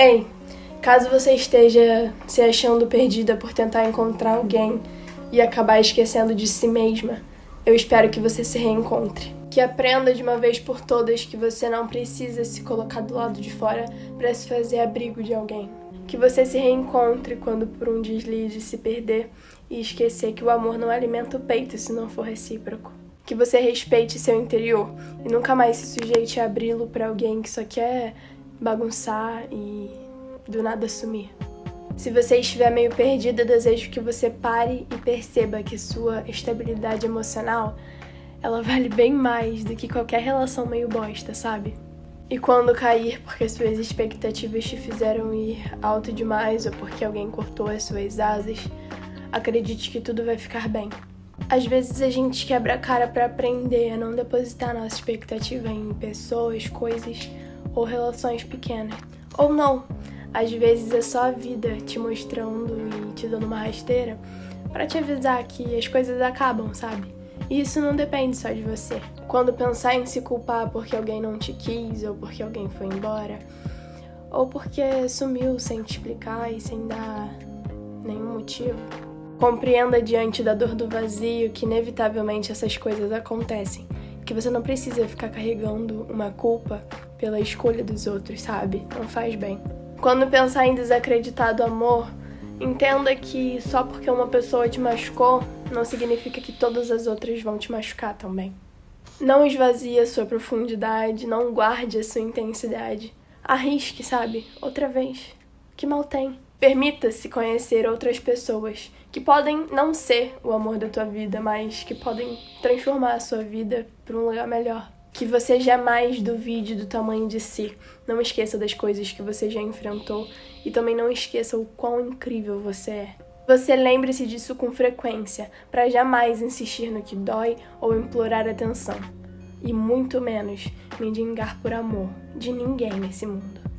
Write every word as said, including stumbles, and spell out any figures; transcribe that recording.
Ei, caso você esteja se achando perdida por tentar encontrar alguém e acabar esquecendo de si mesma, eu espero que você se reencontre. Que aprenda de uma vez por todas que você não precisa se colocar do lado de fora para se fazer abrigo de alguém. Que você se reencontre quando por um deslize se perder e esquecer que o amor não alimenta o peito se não for recíproco. Que você respeite seu interior e nunca mais se sujeite a abri-lo para alguém que só quer bagunçar e do nada sumir. Se você estiver meio perdida, desejo que você pare e perceba que sua estabilidade emocional, ela vale bem mais do que qualquer relação meio bosta, sabe? E quando cair porque suas expectativas te fizeram ir alto demais ou porque alguém cortou as suas asas, acredite que tudo vai ficar bem. Às vezes a gente quebra a cara pra aprender a não depositar nossa expectativa em pessoas, coisas ou relações pequenas. Ou não, às vezes é só a vida te mostrando e te dando uma rasteira pra te avisar que as coisas acabam, sabe? E isso não depende só de você. Quando pensar em se culpar porque alguém não te quis, ou porque alguém foi embora, ou porque sumiu sem te explicar e sem dar nenhum motivo, compreenda diante da dor do vazio que inevitavelmente essas coisas acontecem, que você não precisa ficar carregando uma culpa pela escolha dos outros, sabe? Não faz bem. Quando pensar em desacreditar do amor, entenda que só porque uma pessoa te machucou, não significa que todas as outras vão te machucar também. Não esvazie a sua profundidade, não guarde a sua intensidade. Arrisque, sabe? Outra vez. Que mal tem? Permita-se conhecer outras pessoas que podem não ser o amor da tua vida, mas que podem transformar a sua vida para um lugar melhor. Que você jamais duvide do tamanho de si. Não esqueça das coisas que você já enfrentou e também não esqueça o quão incrível você é. Você lembre-se disso com frequência, para jamais insistir no que dói ou implorar atenção. E muito menos mendigar por amor de ninguém nesse mundo.